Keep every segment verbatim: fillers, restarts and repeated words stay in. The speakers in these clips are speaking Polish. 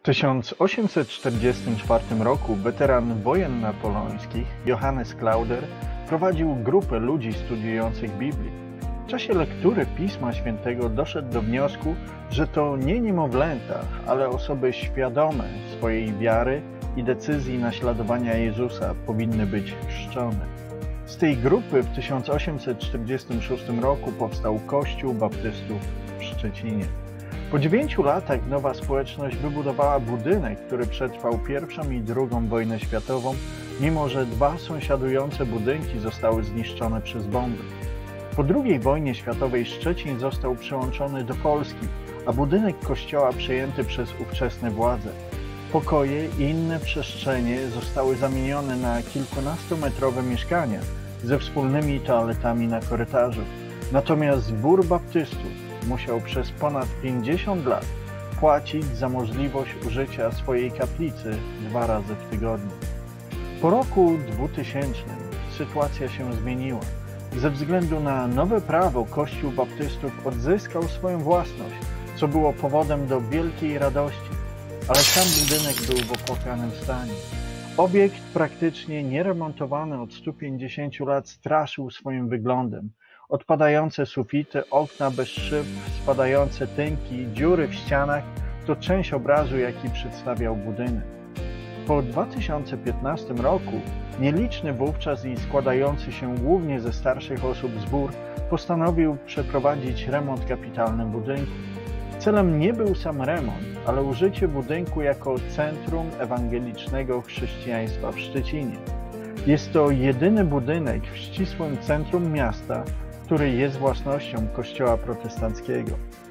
tysiąc osiemset czterdziestym czwartym roku weteran wojen napoleońskich Johannes Clauder prowadził grupę ludzi studiujących Biblię. W czasie lektury Pisma Świętego doszedł do wniosku, że to nie niemowlęta, ale osoby świadome swojej wiary i decyzji naśladowania Jezusa powinny być chrzczone. Z tej grupy w tysiąc osiemset czterdziestym szóstym roku powstał Kościół Baptystów w Szczecinie. Po dziewięciu latach nowa społeczność wybudowała budynek, który przetrwał pierwszą i drugą wojnę światową, mimo że dwa sąsiadujące budynki zostały zniszczone przez bomby. Po drugiej wojnie światowej Szczecin został przyłączony do Polski, a budynek kościoła przejęty przez ówczesne władze. Pokoje i inne przestrzenie zostały zamienione na kilkunastometrowe mieszkania ze wspólnymi toaletami na korytarzu. Natomiast zbór baptystów musiał przez ponad pięćdziesiąt lat płacić za możliwość użycia swojej kaplicy dwa razy w tygodniu. Po roku dwutysięcznym sytuacja się zmieniła. Ze względu na nowe prawo Kościół Baptystów odzyskał swoją własność, co było powodem do wielkiej radości, ale sam budynek był w opłakanym stanie. Obiekt praktycznie nieremontowany od stu pięćdziesięciu lat straszył swoim wyglądem. Odpadające sufity, okna bez szyb, spadające tynki, dziury w ścianach to część obrazu, jaki przedstawiał budynek. Po dwa tysiące piętnastym roku nieliczny wówczas i składający się głównie ze starszych osób zbór postanowił przeprowadzić remont kapitalny budynku. Celem nie był sam remont, ale użycie budynku jako centrum ewangelicznego chrześcijaństwa w Szczecinie. Jest to jedyny budynek w ścisłym centrum miasta, który jest własnością Kościoła protestanckiego.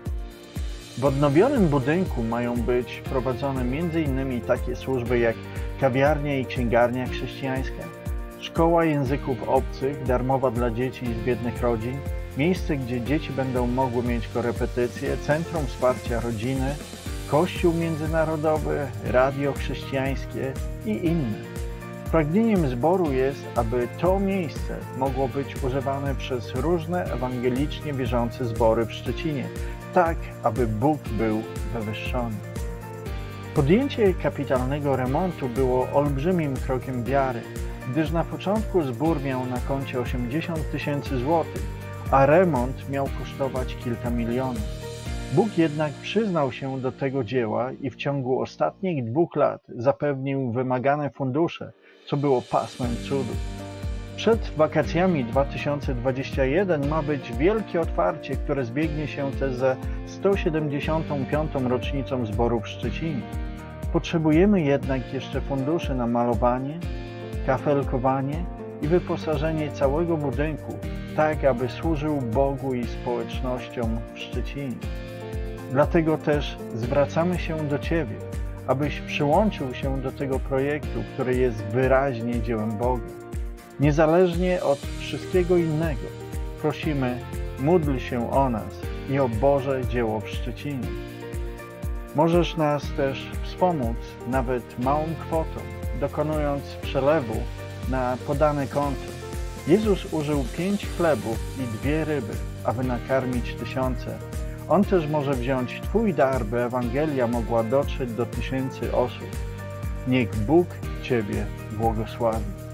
W odnowionym budynku mają być prowadzone między innymi takie służby jak kawiarnia i księgarnia chrześcijańska, szkoła języków obcych darmowa dla dzieci z biednych rodzin, miejsce, gdzie dzieci będą mogły mieć korepetycje, centrum wsparcia rodziny, kościół międzynarodowy, radio chrześcijańskie i inne. Pragnieniem zboru jest, aby to miejsce mogło być używane przez różne ewangelicznie wierzące zbory w Szczecinie, tak aby Bóg był wywyższony. Podjęcie kapitalnego remontu było olbrzymim krokiem wiary, gdyż na początku zbór miał na koncie osiemdziesiąt tysięcy złotych, a remont miał kosztować kilka milionów. Bóg jednak przyznał się do tego dzieła i w ciągu ostatnich dwóch lat zapewnił wymagane fundusze, co było pasmem cudów. Przed wakacjami dwa tysiące dwudziestym pierwszym ma być wielkie otwarcie, które zbiegnie się też ze sto siedemdziesiątą piątą rocznicą zboru w Szczecinie. Potrzebujemy jednak jeszcze funduszy na malowanie, kafelkowanie i wyposażenie całego budynku, tak aby służył Bogu i społecznościom w Szczecinie. Dlatego też zwracamy się do Ciebie, abyś przyłączył się do tego projektu, który jest wyraźnie dziełem Boga. Niezależnie od wszystkiego innego, prosimy, módl się o nas i o Boże dzieło w Szczecinie. Możesz nas też wspomóc nawet małą kwotą, dokonując przelewu na podane konto. Jezus użył pięć chlebów i dwie ryby, aby nakarmić tysiące. On też może wziąć Twój dar, by Ewangelia mogła dotrzeć do tysięcy osób. Niech Bóg Ciebie błogosławi.